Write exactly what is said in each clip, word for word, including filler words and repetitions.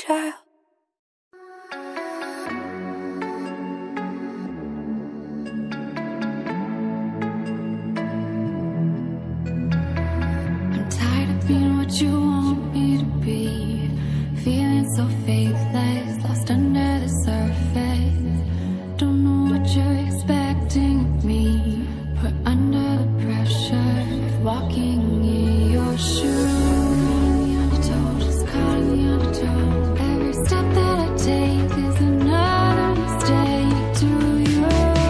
child. I'm tired of being what you want me to be, feeling so faithless, lost under the surface. Don't know what you're expecting of me, put under the pressure of walking in your shoes. The undertow, just caught in the undertow. Every step that I take is another mistake to you.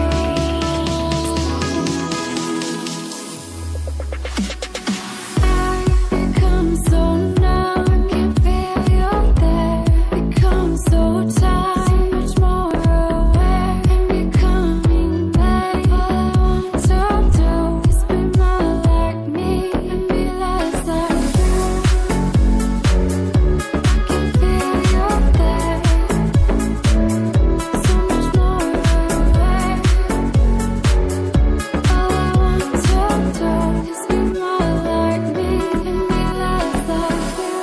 I've become so numb, I can't feel you there. Become so tired, so much more aware. I'm becoming late. All I want to do is be more like me and be less like you. I can feel you there, so much more aware. All I want to do is be more like me and be less like you.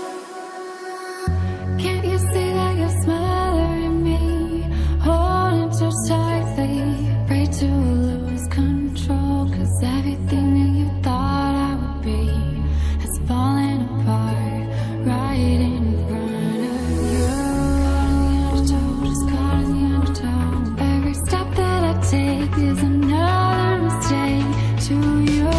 Can't you see that you're smothering me, holding too tightly? Pray to lose control, 'cause everything that you thought I would be has fallen apart right in front of you. Caught in the undertow, just caught in the undertow. Every step that I take is another mistake to you.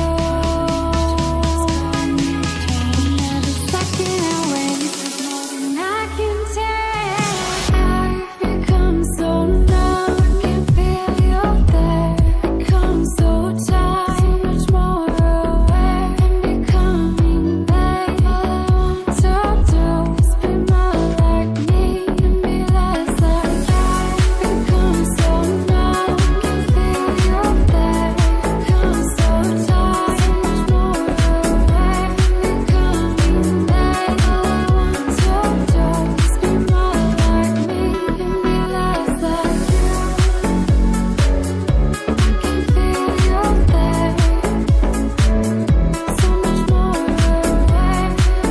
And every second I waste is more than I can take. I've become so numb, I can't feel you there. Become so tired, so much more aware. I'm becoming late. All I want to do is be more like me and be less like you. I've become so numb, I can't feel you there. Become so tired, so much more aware. I'm becoming late. All I want to do is be more like me and be less like you. I can feel you there, so much more aware.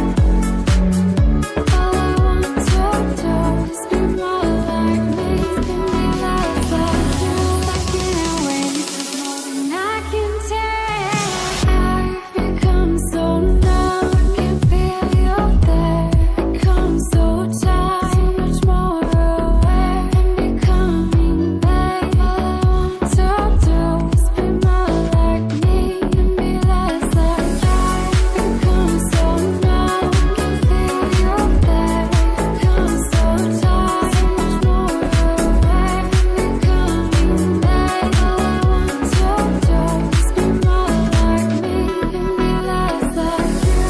All I want to do is be more like me and be less like you. Second I waste is more than I can take. I've become so numb, I can't feel you there. Become so tired, so much more aware. I'm becoming late. All I want to do is be more like me and be less like you. I've become so numb, I can't feel you there. Become so tired, so much more aware. I'm becoming late. All I want to do is be more like me and be less like you.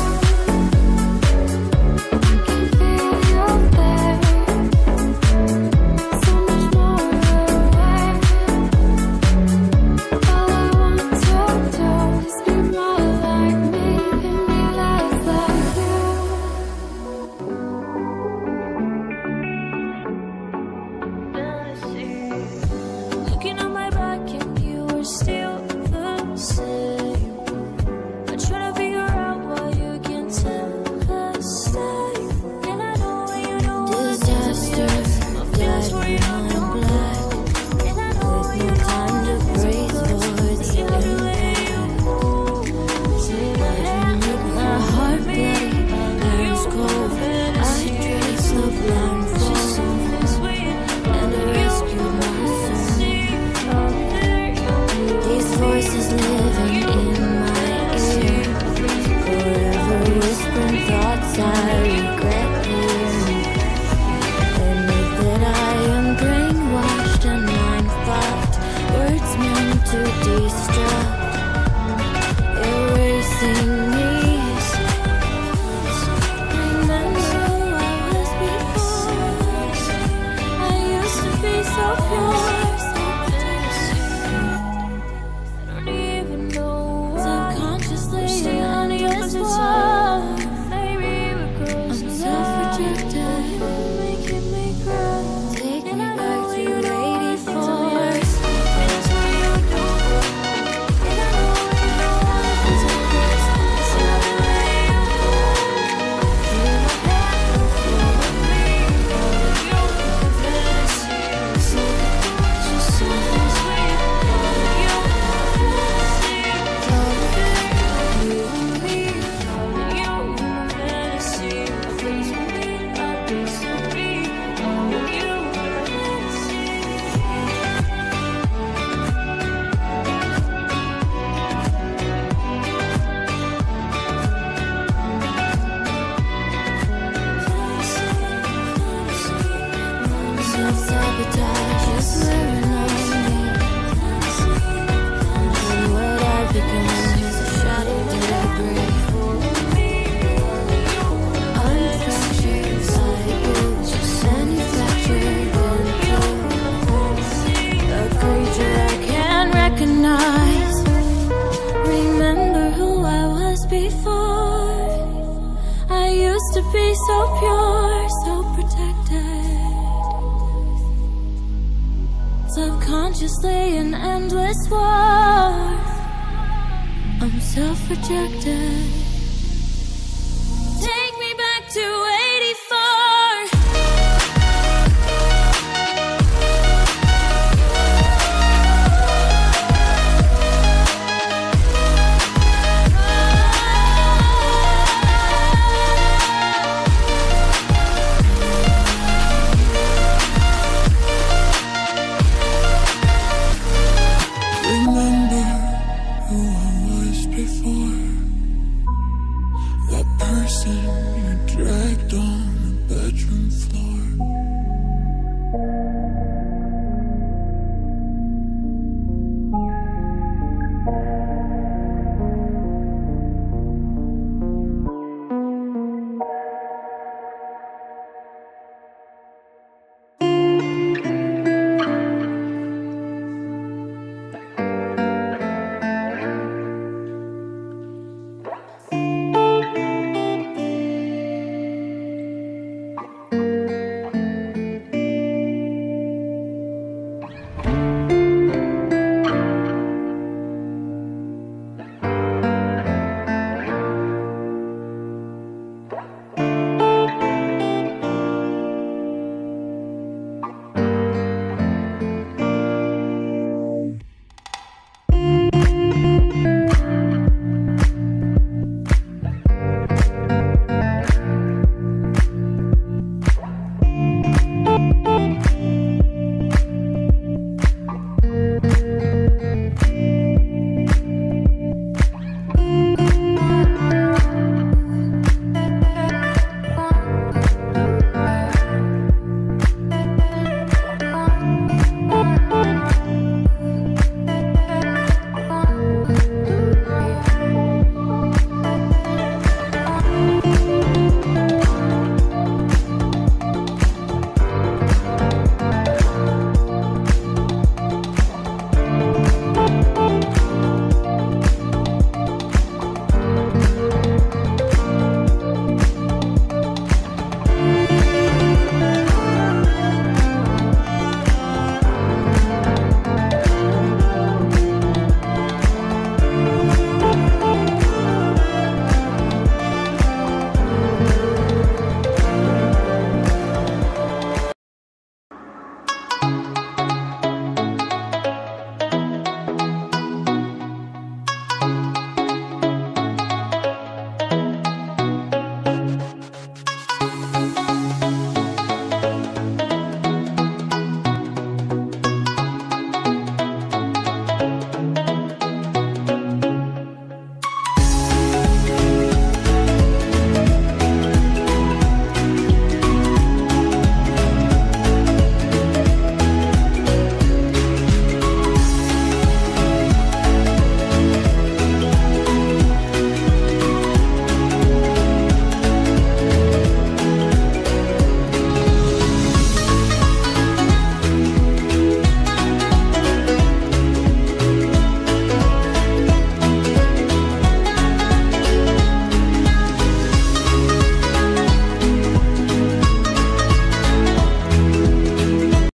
I can feel you there, so much more aware. All I want to do is be more like me and be less like you. Looking at my back and you were still the same. I try to figure out why you can't tell the same. And I know you know Disaster, my feelings for you died don't on black, And I know with you no know time to breathe for the impact. My heart bloody, hands cold. I traced the blindfold and I rescued myself. These voices living in my ear, forever whispering thoughts I regret hearing. Admit that I am brainwashed and mind-fucked, words meant to destruct, erasing me. Remember who I was before. I used to be so pure, so I don't even know why. Subconsciously on the other side. Maybe because I'm so sabotage is wearing on me. And what I've become is a shadow debris. Unfractured cycles, just manufactured into a creature I can't recognize. Remember who I was before. I used to be so pure, so protected. Subconsciously an endless war. I'm self-rejected. Take me back to